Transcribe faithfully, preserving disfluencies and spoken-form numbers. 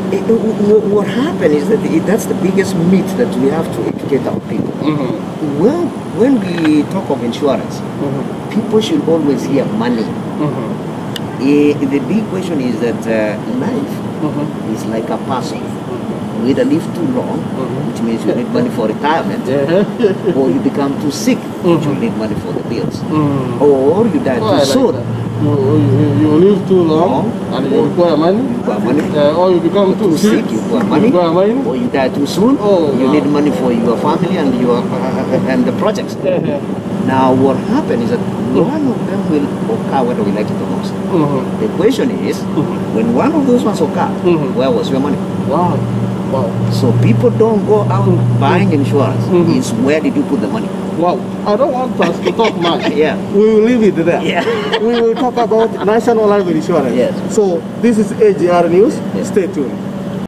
it, what, what happened is that it, that's the biggest myth that we have to educate our people. Mm-hmm. Well, when we talk of insurance, mm-hmm. people should always hear money. Mm-hmm. Uh, the big question is that uh, life mm-hmm. is like a puzzle. You either live too long, mm-hmm. which means you need money for retirement, yeah. or you become too sick, mm-hmm. which you need money for the bills, mm-hmm. or you die well, too soon. Like you, you, you live too long, long and you require money, you require money. Uh, or you become too, too sick, sick, you require money, you require money, or you die too soon, oh, you wow. need money for your family and your uh, and the projects. Yeah. Now, what happened is that mm-hmm. one of them will occur whether we like it or not. Mm-hmm. The question is, mm-hmm. when one of those ones occur, mm-hmm. where was your money? Wow. Wow. So people don't go out mm-hmm. buying insurance. Mm-hmm. It's where did you put the money? Wow. I don't want us to talk much. Yeah. We will leave it there. Yeah. We will talk about national life insurance. Yes. So this is A G R News. Yes. Stay tuned.